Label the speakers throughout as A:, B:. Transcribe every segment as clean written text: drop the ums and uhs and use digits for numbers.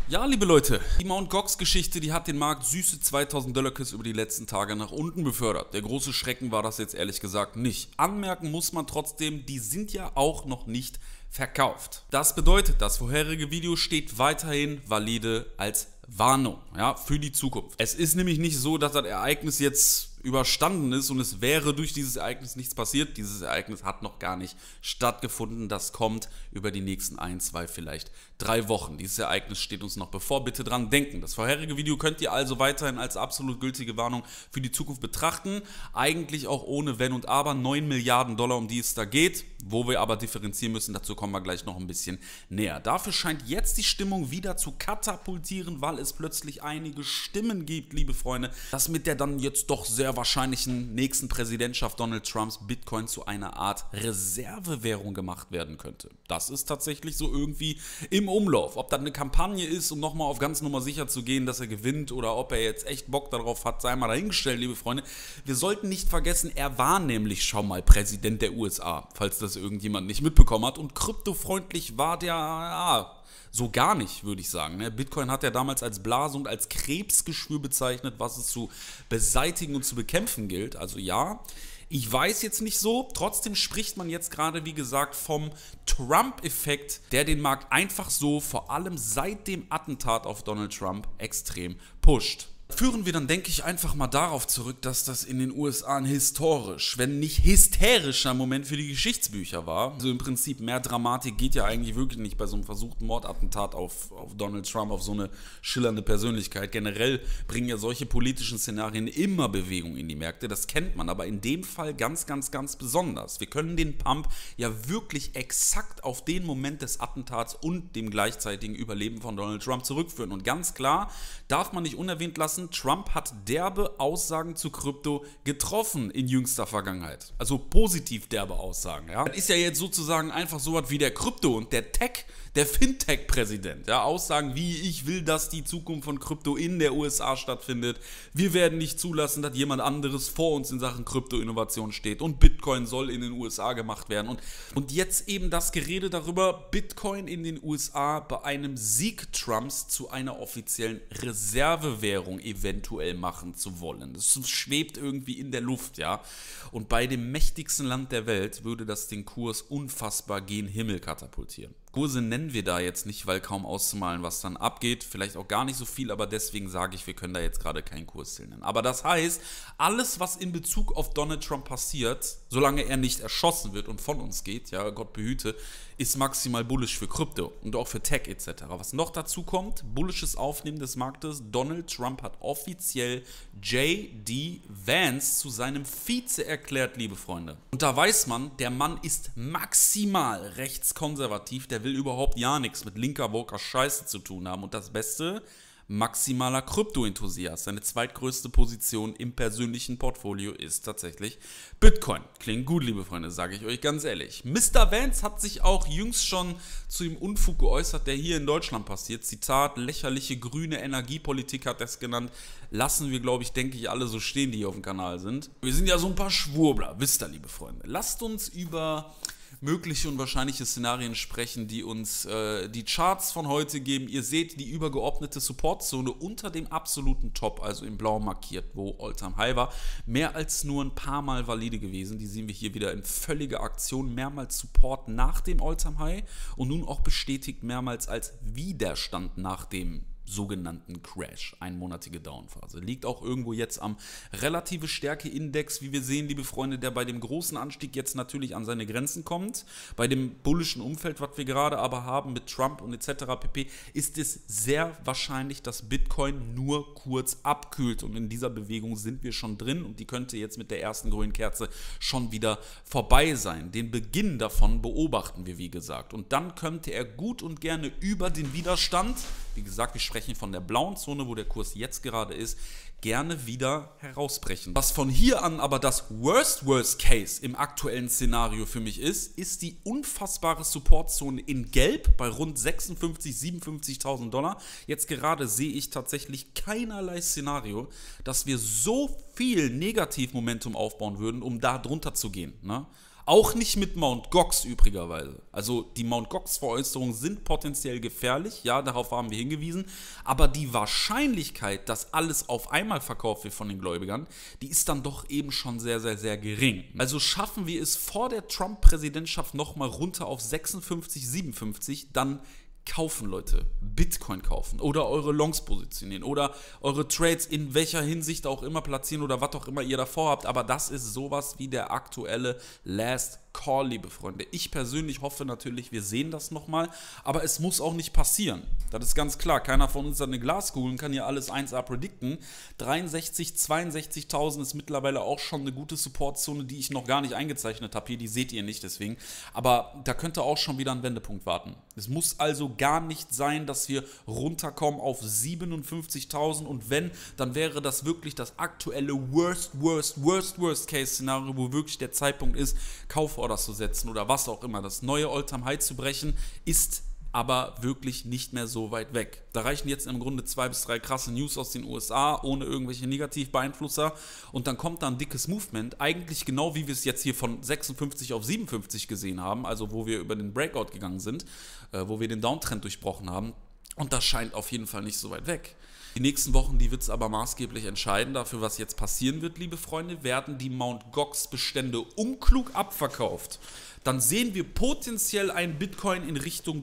A: Ja, liebe Leute, die Mt. Gox-Geschichte, die hat den Markt süße 2000 $-Kiss über die letzten Tage nach unten befördert. Der große Schrecken war das jetzt ehrlich gesagt nicht. Anmerken muss man trotzdem, die sind ja auch noch nicht verkauft. Das bedeutet, das vorherige Video steht weiterhin valide als Warnung, ja, für die Zukunft. Es ist nämlich nicht so, dass das Ereignis jetzt überstanden ist und es wäre durch dieses Ereignis nichts passiert. Dieses Ereignis hat noch gar nicht stattgefunden. Das kommt über die nächsten 1, 2, vielleicht 3 Wochen. Dieses Ereignis steht uns noch bevor. Bitte dran denken. Das vorherige Video könnt ihr also weiterhin als absolut gültige Warnung für die Zukunft betrachten. Eigentlich auch ohne Wenn und Aber. 9 Milliarden $, um die es da geht. Wo wir aber differenzieren müssen, dazu kommen wir gleich noch ein bisschen näher. Dafür scheint jetzt die Stimmung wieder zu katapultieren, weil es plötzlich einige Stimmen gibt, liebe Freunde, dass mit der dann jetzt doch sehr wahrscheinlichen nächsten Präsidentschaft Donald Trumps Bitcoin zu einer Art Reservewährung gemacht werden könnte. Das ist tatsächlich so irgendwie im Umlauf. Ob das eine Kampagne ist, um nochmal auf ganz Nummer sicher zu gehen, dass er gewinnt, oder ob er jetzt echt Bock darauf hat, sei mal dahingestellt, liebe Freunde. Wir sollten nicht vergessen, er war nämlich schon mal Präsident der USA, falls das irgendjemand nicht mitbekommen hat, und kryptofreundlich war der so gar nicht, würde ich sagen. Bitcoin hat er damals als Blase und als Krebsgeschwür bezeichnet, was es zu beseitigen und zu bekämpfen gilt. Also ja, ich weiß jetzt nicht so, trotzdem spricht man jetzt gerade, wie gesagt, vom Trump-Effekt, der den Markt einfach so, vor allem seit dem Attentat auf Donald Trump, extrem pusht. Führen wir dann, denke ich, einfach mal darauf zurück, dass das in den USA ein historisch, wenn nicht hysterischer Moment für die Geschichtsbücher war. Also im Prinzip mehr Dramatik geht ja eigentlich wirklich nicht bei so einem versuchten Mordattentat auf Donald Trump, auf so eine schillernde Persönlichkeit. Generell bringen ja solche politischen Szenarien immer Bewegung in die Märkte, das kennt man, aber in dem Fall ganz, ganz, ganz besonders. Wir können den Pump ja wirklich exakt auf den Moment des Attentats und dem gleichzeitigen Überleben von Donald Trump zurückführen. Und ganz klar, darf man nicht unerwähnt lassen, Trump hat derbe Aussagen zu Krypto getroffen in jüngster Vergangenheit. Also positiv derbe Aussagen. Ja? Das ist ja jetzt sozusagen einfach so was wie der Krypto- und der Fintech-Präsident. Ja? Aussagen wie: Ich will, dass die Zukunft von Krypto in der USA stattfindet. Wir werden nicht zulassen, dass jemand anderes vor uns in Sachen Krypto-Innovation steht. Und Bitcoin soll in den USA gemacht werden. Und jetzt eben das Gerede darüber, Bitcoin in den USA bei einem Sieg Trumps zu einer offiziellen Reservewährung eventuell machen zu wollen. Das schwebt irgendwie in der Luft, ja. Und bei dem mächtigsten Land der Welt würde das den Kurs unfassbar gen Himmel katapultieren. Kurse nennen wir da jetzt nicht, weil kaum auszumalen, was dann abgeht. Vielleicht auch gar nicht so viel, aber deswegen sage ich, wir können da jetzt gerade keinen Kursziel nennen. Aber das heißt, alles, was in Bezug auf Donald Trump passiert, solange er nicht erschossen wird und von uns geht, ja, Gott behüte, ist maximal bullish für Krypto und auch für Tech etc. Was noch dazu kommt, bullisches Aufnehmen des Marktes. Donald Trump hat offiziell J.D. Vance zu seinem Vize erklärt, liebe Freunde. Und da weiß man, der Mann ist maximal rechtskonservativ, der will überhaupt ja nichts mit linker, woker Scheiße zu tun haben. Und das Beste: maximaler Krypto-Enthusiast. Seine zweitgrößte Position im persönlichen Portfolio ist tatsächlich Bitcoin. Klingt gut, liebe Freunde, sage ich euch ganz ehrlich. Mr. Vance hat sich auch jüngst schon zu dem Unfug geäußert, der hier in Deutschland passiert. Zitat: lächerliche grüne Energiepolitik hat er es genannt. Lassen wir, glaube ich, denke ich, alle so stehen, die hier auf dem Kanal sind. Wir sind ja so ein paar Schwurbler, wisst ihr, liebe Freunde. Lasst uns über mögliche und wahrscheinliche Szenarien sprechen, die uns die Charts von heute geben. Ihr seht die übergeordnete Supportzone unter dem absoluten Top, also in blau markiert, wo All-Time High war. Mehr als nur ein paar Mal valide gewesen. Die sehen wir hier wieder in völliger Aktion. Mehrmals Support nach dem All-Time High und nun auch bestätigt mehrmals als Widerstand nach dem sogenannten Crash, einmonatige Downphase. Liegt auch irgendwo jetzt am relative Stärke-Index, wie wir sehen, liebe Freunde, der bei dem großen Anstieg jetzt natürlich an seine Grenzen kommt. Bei dem bullischen Umfeld, was wir gerade aber haben mit Trump und etc. pp., ist es sehr wahrscheinlich, dass Bitcoin nur kurz abkühlt. Und in dieser Bewegung sind wir schon drin und die könnte jetzt mit der ersten grünen Kerze schon wieder vorbei sein. Den Beginn davon beobachten wir, wie gesagt. Und dann könnte er gut und gerne über den Widerstand, wie gesagt, wir sprechen von der blauen Zone, wo der Kurs jetzt gerade ist, gerne wieder herausbrechen. Was von hier an aber das Worst Case im aktuellen Szenario für mich ist die unfassbare Supportzone in Gelb bei rund 56.000, 57.000 $. Jetzt gerade sehe ich tatsächlich keinerlei Szenario, dass wir so viel Negativmomentum aufbauen würden, um da drunter zu gehen, ne? Auch nicht mit Mt. Gox übrigerweise. Also die Mt. Gox-Veräußerungen sind potenziell gefährlich, ja, darauf haben wir hingewiesen, aber die Wahrscheinlichkeit, dass alles auf einmal verkauft wird von den Gläubigern, die ist dann doch eben schon sehr, sehr, sehr gering. Also schaffen wir es vor der Trump-Präsidentschaft nochmal runter auf 56, 57, dann kaufen, Leute. Bitcoin kaufen oder eure Longs positionieren oder eure Trades in welcher Hinsicht auch immer platzieren oder was auch immer ihr davor habt. Aber das ist sowas wie der aktuelle Last Call, liebe Freunde. Ich persönlich hoffe natürlich, wir sehen das nochmal, aber es muss auch nicht passieren. Das ist ganz klar. Keiner von uns hat eine Glaskugel und kann hier alles 1A predikten. 63, 62.000 ist mittlerweile auch schon eine gute Supportzone, die ich noch gar nicht eingezeichnet habe. Hier, die seht ihr nicht deswegen. Aber da könnte auch schon wieder ein Wendepunkt warten. Es muss also gar nicht sein, dass wir runterkommen auf 57.000 und wenn, dann wäre das wirklich das aktuelle Worst-Case-Szenario, wo wirklich der Zeitpunkt ist, Kauforders zu setzen oder was auch immer. Das neue All-Time-High zu brechen, ist aber wirklich nicht mehr so weit weg. Da reichen jetzt im Grunde 2 bis 3 krasse News aus den USA, ohne irgendwelche Negativbeeinflusser und dann kommt da ein dickes Movement, eigentlich genau wie wir es jetzt hier von 56 auf 57 gesehen haben, also wo wir über den Breakout gegangen sind, wo wir den Downtrend durchbrochen haben und das scheint auf jeden Fall nicht so weit weg. Die nächsten Wochen, die wird es aber maßgeblich entscheiden dafür, was jetzt passieren wird, liebe Freunde. Werden die Mt. Gox-Bestände unklug abverkauft, dann sehen wir potenziell einen Bitcoin in Richtung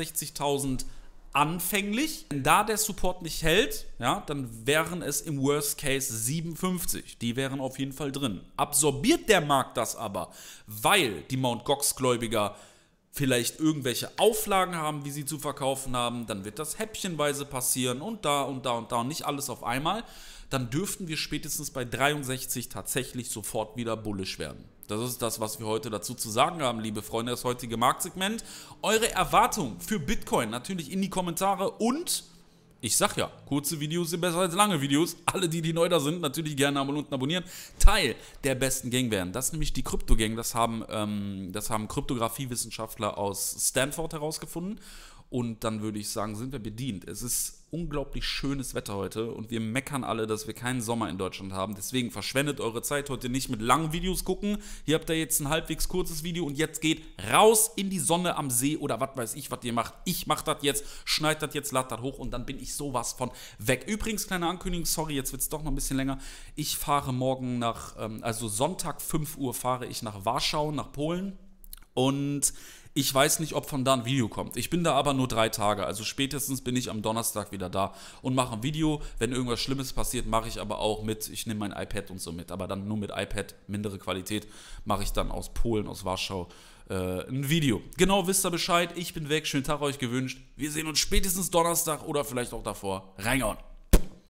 A: 63.000 anfänglich. Wenn da der Support nicht hält, ja, dann wären es im Worst Case 57. Die wären auf jeden Fall drin. Absorbiert der Markt das aber, weil die Mt. Gox-Gläubiger vielleicht irgendwelche Auflagen haben, wie sie zu verkaufen haben, dann wird das häppchenweise passieren und da und da und da und nicht alles auf einmal, dann dürften wir spätestens bei 63 tatsächlich sofort wieder bullish werden. Das ist das, was wir heute dazu zu sagen haben, liebe Freunde, das heutige Marktsegment. Eure Erwartungen für Bitcoin natürlich in die Kommentare und ich sag ja, kurze Videos sind besser als lange Videos. Alle, die neu da sind, natürlich gerne einmal unten abonnieren. Teil der besten Gang werden. Das ist nämlich die Krypto-Gang. Das haben Kryptografiewissenschaftler aus Stanford herausgefunden. Und dann würde ich sagen, sind wir bedient. Es ist unglaublich schönes Wetter heute und wir meckern alle, dass wir keinen Sommer in Deutschland haben. Deswegen verschwendet eure Zeit heute nicht mit langen Videos gucken. Hier habt ihr jetzt ein halbwegs kurzes Video und jetzt geht raus in die Sonne am See oder was weiß ich, was ihr macht. Ich mache das jetzt, schneid das jetzt, lad das hoch und dann bin ich sowas von weg. Übrigens, kleine Ankündigung, sorry, jetzt wird es doch noch ein bisschen länger. Ich fahre morgen also Sonntag 5 Uhr fahre ich nach Warschau, nach Polen und ich weiß nicht, ob von da ein Video kommt. Ich bin da aber nur 3 Tage, also spätestens bin ich am Donnerstag wieder da und mache ein Video. Wenn irgendwas Schlimmes passiert, mache ich aber auch mit, ich nehme mein iPad und so mit, aber dann nur mit iPad, mindere Qualität, mache ich dann aus Polen, aus Warschau ein Video. Genau, wisst ihr Bescheid, ich bin weg, schönen Tag euch gewünscht. Wir sehen uns spätestens Donnerstag oder vielleicht auch davor. Reingehauen!